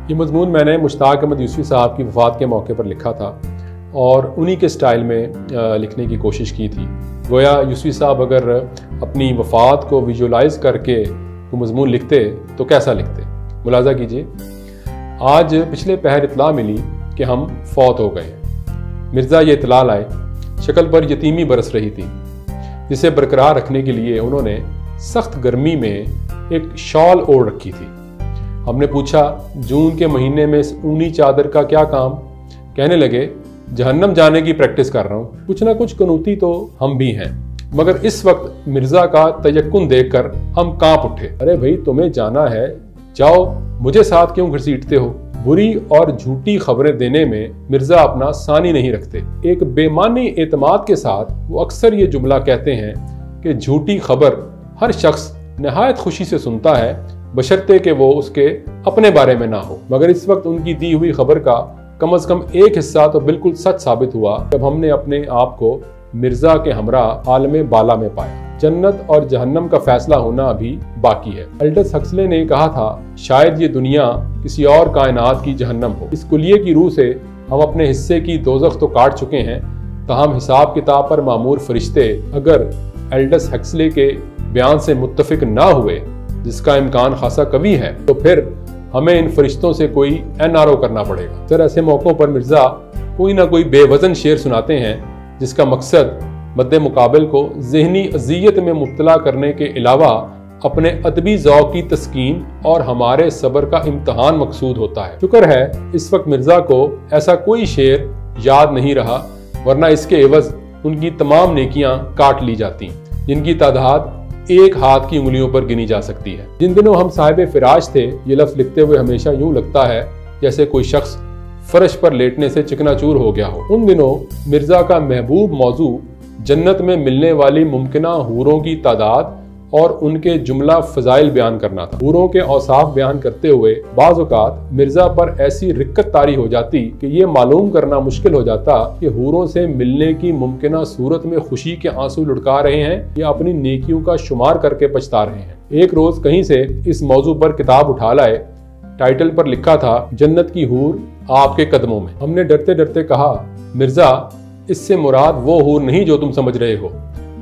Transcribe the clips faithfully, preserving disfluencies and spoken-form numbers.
یہ مضمون میں نے مشتاق احمد یوسفی صاحب کی وفات کے موقع پر لکھا تھا اور انہی کے سٹائل میں لکھنے کی کوشش کی تھی۔ گویا یوسفی صاحب اگر اپنی وفات کو ویژولائز کر کے وہ مضمون لکھتے تو کیسا لکھتے؟ ملاحظہ کیجئے، آج پچھلے پہر اطلاع ملی کہ ہم فوت ہو گئے۔ مرزا یہ اطلاع لائے، شکل پر یتیمی برس رہی تھی، جسے برقرار رکھنے کے لیے انہوں نے سخت گرمی میں ایک شال اوڑھ رکھی تھی۔ ہم نے پوچھا جون کے مہینے میں اس اونی چادر کا کیا کام؟ کہنے لگے جہنم جانے کی پریکٹس کر رہا ہوں۔ کچھ نہ کچھ کنوتی تو ہم بھی ہیں، مگر اس وقت مرزا کا تیقن دیکھ کر ہم کانپ اٹھے۔ ارے بھائی تمہیں جانا ہے جاؤ، مجھے ساتھ کیوں گھسیٹتے ہو؟ بری اور جھوٹی خبریں دینے میں مرزا اپنا ثانی نہیں رکھتے۔ ایک بے معنی اعتماد کے ساتھ وہ اکثر یہ جملہ کہتے ہیں کہ جھوٹی خبر ہر شخص نہایت خوشی سے سنتا ہے بشرطے کہ وہ اس کے اپنے بارے میں نہ ہو۔ مگر اس وقت ان کی دی ہوئی خبر کا کم از کم ایک حصہ تو بالکل سچ ثابت ہوا جب ہم نے اپنے آپ کو مرزا کے ہمراہ عالم بالا میں پایا۔ جنت اور جہنم کا فیصلہ ہونا ابھی باقی ہے۔ الڈس ہکسلے نے کہا تھا شاید یہ دنیا کسی اور کائنات کی جہنم ہو۔ اس کلیے کی روح سے ہم اپنے حصے کی دوزخ تو کاٹ چکے ہیں، تاہم حساب کتاب پر مامور فرشتے اگر الڈس ہکسلے کے بیان سے متفق نہ ہوئے، جس کا امکان خاصا قوی ہے، تو پھر ہمیں ان فرشتوں سے کوئی این آر او کرنا پڑے گا۔ سر ایسے موقعوں پر مرزا کوئی نہ کوئی بے وزن شعر سناتے ہیں جس کا مقصد مد مقابل کو ذہنی اذیت میں مبتلا کرنے کے علاوہ اپنے ادبی ذوق کی تسکین اور ہمارے صبر کا امتحان مقصود ہوتا ہے۔ شکر ہے اس وقت مرزا کو ایسا کوئی شعر یاد نہیں رہا، ورنہ اس کے عوض ان کی تمام نیکیاں کاٹ لی جاتی جن کی تعداد ایک ہاتھ کی انگلیوں پر گنی جا سکتی ہے۔ جن دنوں ہم صاحب فراش تھے، یہ لفظ لکھتے ہوئے ہمیشہ یوں لگتا ہے جیسے کوئی شخص فرش پر لیٹنے سے چکنا چور ہو گیا ہو۔ ان دنوں مرزا کا محبوب موضوع جنت میں ملنے والی ممکنہ حوروں کی تعداد اور ان کے جملہ فضائل بیان کرنا تھا۔ حوروں کے اوصاف بیان کرتے ہوئے بعض اوقات مرزا پر ایسی رکت طاری ہو جاتی کہ یہ معلوم کرنا مشکل ہو جاتا کہ حوروں سے ملنے کی ممکنہ صورت میں خوشی کے آنسو لڑکا رہے ہیں یا اپنی نیکیوں کا شمار کر کے پچھتا رہے ہیں۔ ایک روز کہیں سے اس موضوع پر کتاب اٹھا لائے، ٹائٹل پر لکھا تھا جنت کی حور آپ کے قدموں میں۔ ہم نے ڈرتے ڈرتے کہا مرزا اس سے مراد وہ حور نہیں جو تم سمجھ رہے ہو۔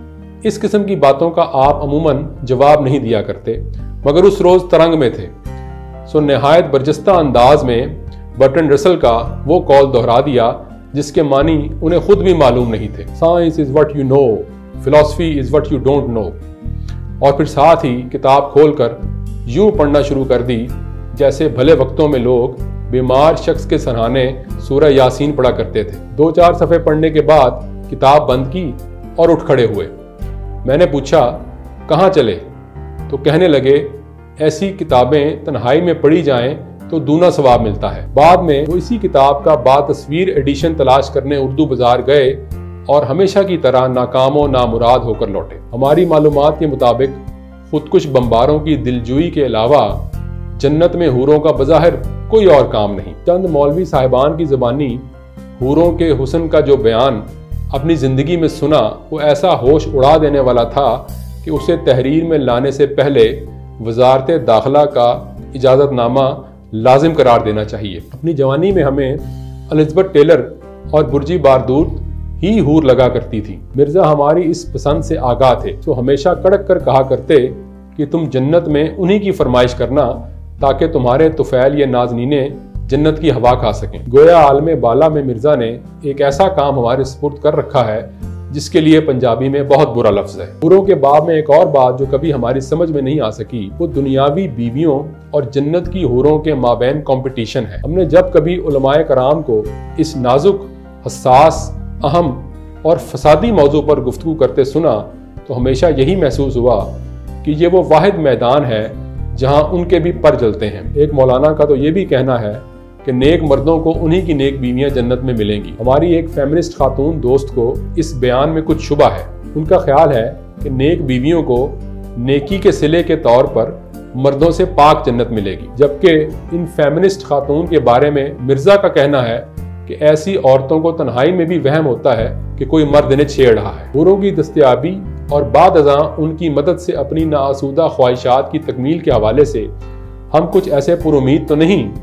اس قسم کی باتوں کا آپ عموماً جواب نہیں دیا کرتے، مگر اس روز ترنگ میں تھے، سو نہایت برجستہ انداز میں برٹن رسل کا وہ قول دہرا دیا جس کے معنی انہیں خود بھی معلوم نہیں تھے۔ Science is what you know, philosophy is what you don't know۔ اور پھر ساتھ ہی کتاب کھول کر یوں پڑھنا شروع کر دی جیسے بھلے وقتوں میں لوگ بیمار شخص کے سرہانے سورہ یاسین پڑھا کرتے تھے۔ دو چار صفحے پڑھنے کے بعد کتاب بند کی اور اٹھ کھڑے ہوئے۔ میں نے پوچھا کہاں چلے؟ تو کہنے لگے ایسی کتابیں تنہائی میں پڑھی جائیں تو دونا ثواب ملتا ہے۔ بعد میں وہ اسی کتاب کا با تصویر ایڈیشن تلاش کرنے اردو بازار گئے اور ہمیشہ کی طرح ناکام و نامراد ہو کر لوٹے۔ ہماری معلومات کے مطابق خودکش بمباروں کی دلجوئی کے علاوہ جنت میں حوروں کا بظاہر کوئی اور کام نہیں۔ چند مولوی صاحبان کی زبانی حوروں کے حسن کا جو بیان اپنی زندگی میں سنا وہ ایسا ہوش اڑا دینے والا تھا کہ اسے تحریر میں لانے سے پہلے وزارت داخلہ کا اجازت نامہ لازم قرار دینا چاہیے۔ اپنی جوانی میں ہمیں الزبتھ ٹیلر اور برجی باردود ہی حور لگا کرتی تھی۔ مرزا ہماری اس پسند سے آگاہ تھے، تو ہمیشہ کڑک کر کہا کرتے کہ تم جنت میں انہی کی فرمائش کرنا تاکہ تمہارے طفیل یا نازنینیں جنت کی ہوا کھا سکیں۔ گویا عالم بالا میں مرزا نے ایک ایسا کام ہمارے سپرد کر رکھا ہے جس کے لیے پنجابی میں بہت برا لفظ ہے۔ حوروں کے باب میں ایک اور بات جو کبھی ہماری سمجھ میں نہیں آ سکی وہ دنیاوی بیویوں اور جنت کی حوروں کے مابین کمپٹیشن ہے۔ ہم نے جب کبھی علماء کرام کو اس نازک، حساس، اہم اور فسادی موضوع پر گفتگو کرتے سنا تو ہمیشہ یہی محسوس ہوا کہ یہ وہ واحد میدان ہے جہاں ان کے بھی پر جلتے ہیں۔ ایک مولانا کا تو یہ بھی کہنا ہے کہ نیک مردوں کو انہی کی نیک بیویاں جنت میں ملیں گی۔ ہماری ایک فیمنسٹ خاتون دوست کو اس بیان میں کچھ شبہ ہے۔ ان کا خیال ہے کہ نیک بیویوں کو نیکی کے صلے کے طور پر مردوں سے پاک جنت ملے گی، جبکہ ان فیمنسٹ خاتون کے بارے میں مرزا کا کہنا ہے کہ ایسی عورتوں کو تنہائی میں بھی وہم ہوتا ہے کہ کوئی مرد انہیں چھیڑ رہا ہے۔ حوروں کی دستیابی اور بعد ازاں ان کی مدد سے اپنی ناآسودہ خواہشات کی تکمیل کے حوالے سے ہم کچھ ایسے پر امید تو نہیں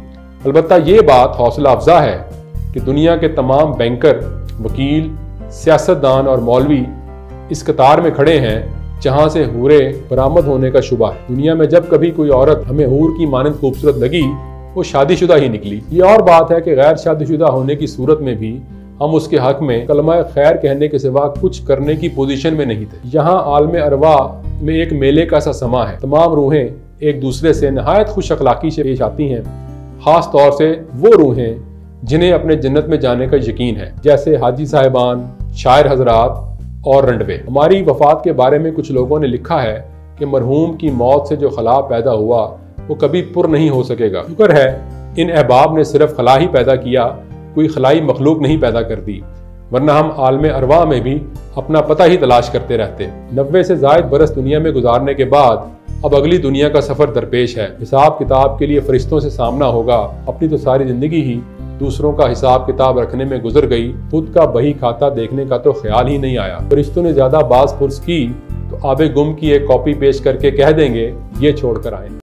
البتہ یہ بات حوصلہ افزا ہے کہ دنیا کے تمام بینکر، وکیل، سیاستدان اور مولوی اس قطار میں کھڑے ہیں جہاں سے حورے برآمد ہونے کا شبہ ہے۔ دنیا میں جب کبھی کوئی عورت ہمیں حور کی مانند خوبصورت لگی وہ شادی شدہ ہی نکلی۔ یہ اور بات ہے کہ غیر شادی شدہ ہونے کی صورت میں بھی ہم اس کے حق میں کلمہ خیر کہنے کے سوا کچھ کرنے کی پوزیشن میں نہیں تھے۔ یہاں عالم ارواح میں ایک میلے کا سا سما ہے، تمام روحیں ایک دوسرے سے نہایت خوش اخلاقی سے پیش آتی ہیں، خاص طور سے وہ روحیں جنہیں اپنے جنت میں جانے کا یقین ہے، جیسے حاجی صاحبان، شاعر حضرات اور رنڈوے۔ ہماری وفات کے بارے میں کچھ لوگوں نے لکھا ہے کہ مرحوم کی موت سے جو خلا پیدا ہوا وہ کبھی پر نہیں ہو سکے گا۔ شکر ہے ان احباب نے صرف خلا ہی پیدا کیا، کوئی خلائی مخلوق نہیں پیدا کر دی، ورنہ ہم عالم ارواح میں بھی اپنا پتہ ہی تلاش کرتے رہتے۔ نوے سے زائد برس دنیا میں گزارنے کے بعد اب اگلی دنیا کا سفر درپیش ہے۔ حساب کتاب کے لیے فرشتوں سے سامنا ہوگا۔ اپنی تو ساری زندگی ہی دوسروں کا حساب کتاب رکھنے میں گزر گئی، خود کا بہی کھاتا دیکھنے کا تو خیال ہی نہیں آیا۔ فرشتوں نے زیادہ باز پرس کی تو آب گم کی ایک کاپی پیش کر کے کہہ دیں گے یہ چھوڑ کر آئیں۔